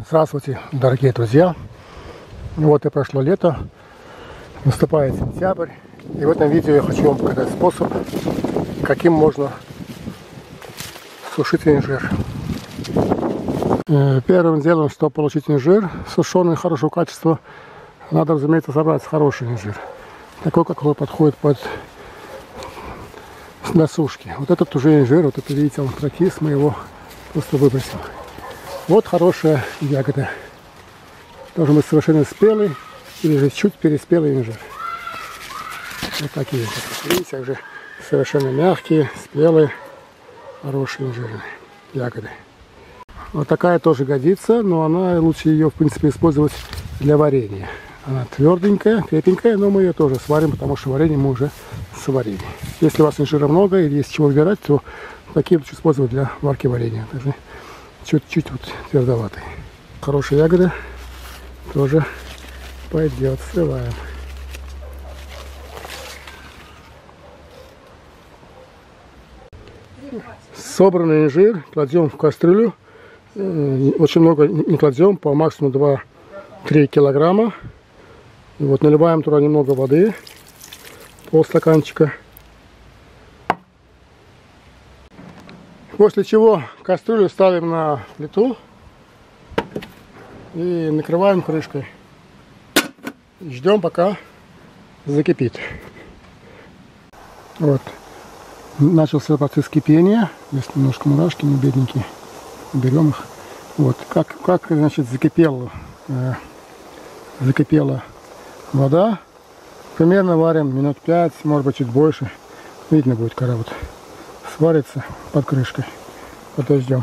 Здравствуйте, дорогие друзья! Вот и прошло лето, наступает сентябрь, и в этом видео я хочу вам показать способ, каким можно сушить инжир. Первым делом, чтобы получить инжир сушеный хорошего качества, надо, разумеется, собрать хороший инжир, такой, какой подходит для сушки. Вот этот уже инжир, вот это, видите, он прокис, мы его просто выбросим. Вот хорошая ягода. Должен быть совершенно спелый или же чуть переспелый инжир. Вот такие. Видите, уже совершенно мягкие, спелые, хорошие инжирные ягоды. Вот такая тоже годится, но она лучше ее, в принципе, использовать для варенья. Она тверденькая, крепенькая, но мы ее тоже сварим, потому что варенье мы уже сварили. Если у вас инжира много или есть чего выбирать, то такие лучше использовать для варки варенья. Даже чуть-чуть вот твердоватый. Хорошая ягода тоже пойдет. Срываем. Собранный инжир кладем в кастрюлю. Очень много не кладем, по максимуму 2-3 килограмма. И вот наливаем туда немного воды, полстаканчика. После чего кастрюлю ставим на плиту и накрываем крышкой. Ждем, пока закипит. Вот. Начался процесс кипения. Есть немножко мурашки, не бедненькие. Берем их. Вот. Как значит, закипела вода. Примерно варим минут 5, может быть, чуть больше. Видно будет, когда вот сварится под крышкой. Подождем.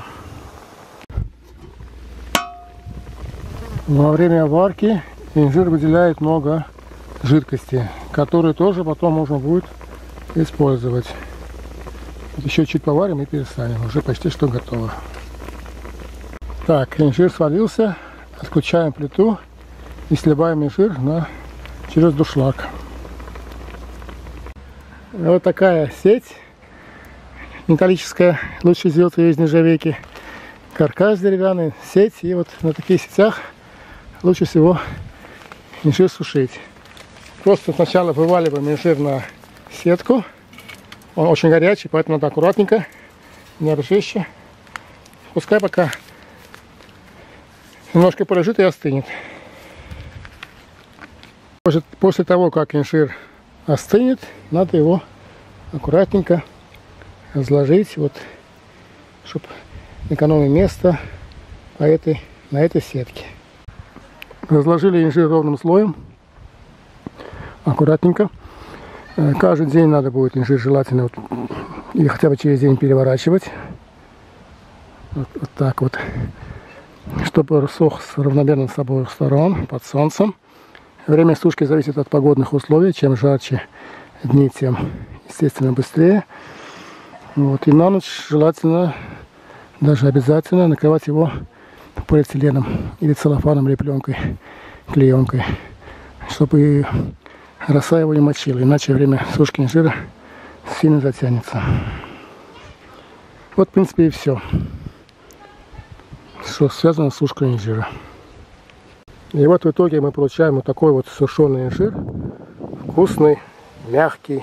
Во время варки инжир выделяет много жидкости, которые тоже потом можно будет использовать. Вот еще чуть поварим и перестанем. Уже почти что готово. Так, инжир сварился. Отключаем плиту и сливаем инжир через дуршлаг. Вот такая сеть металлическая, лучше сделать ее из нержавейки. Каркас деревянный, сеть, и вот на таких сетях лучше всего инжир сушить. Просто сначала вываливаем инжир на сетку. Он очень горячий, поэтому надо аккуратненько, не ржище. Пускай пока немножко полежит и остынет. После того, как инжир остынет, надо его аккуратненько разложить, вот, чтобы экономить место на этой сетке. Разложили инжир ровным слоем, аккуратненько. Каждый день надо будет инжир желательно вот, или хотя бы через день переворачивать. Вот так вот, чтобы рассох равномерно с обоих сторон под солнцем. Время сушки зависит от погодных условий. Чем жарче дни, тем, естественно, быстрее. Вот. И на ночь желательно, даже обязательно, накрывать его полиэтиленом или целлофаном, или пленкой, клеенкой, чтобы роса его не мочила, иначе время сушки инжира сильно затянется. Вот, в принципе, и все, что связано с сушкой инжира. И вот в итоге мы получаем вот такой вот сушеный инжир, вкусный, мягкий,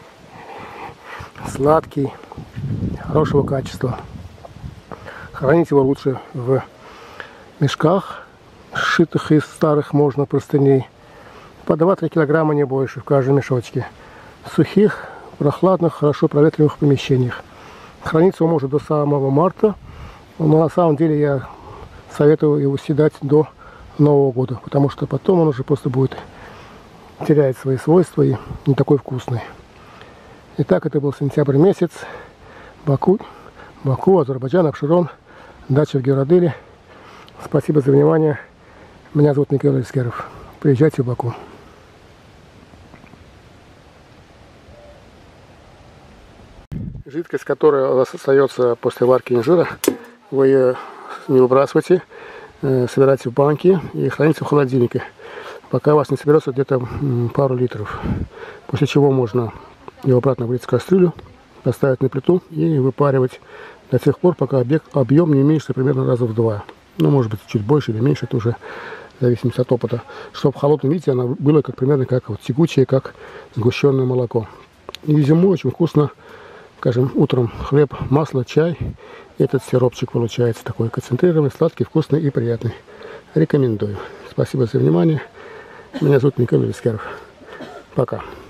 сладкий, хорошего качества. Хранить его лучше в мешках, сшитых из старых можно простыней, по 2-3 килограмма, не больше, в каждом мешочке. В сухих, прохладных, хорошо проветриваемых помещениях. Храниться он может до самого марта, но на самом деле я советую его съедать до Нового года, потому что потом он уже просто будет терять свои свойства и не такой вкусный. Итак, это был сентябрь месяц. Баку, Азербайджан, Абшерон, дача в Георадыле. Спасибо за внимание. Меня зовут Николай Искеров. Приезжайте в Баку. Жидкость, которая у вас остается после варки инжира, вы ее не выбрасывайте, собирайте в банки и храните в холодильнике, пока у вас не соберется где-то пару литров. После чего можно его обратно влить в кастрюлю, поставить на плиту и выпаривать до тех пор, пока объем не уменьшится примерно раза в 2. Ну, может быть, чуть больше или меньше, это уже в зависимости от опыта. Чтобы в холодном виде она была примерно как вот тягучее, как сгущенное молоко. И зимой очень вкусно, скажем, утром хлеб, масло, чай. Этот сиропчик получается такой концентрированный, сладкий, вкусный и приятный. Рекомендую. Спасибо за внимание. Меня зовут Николай Вискаров. Пока.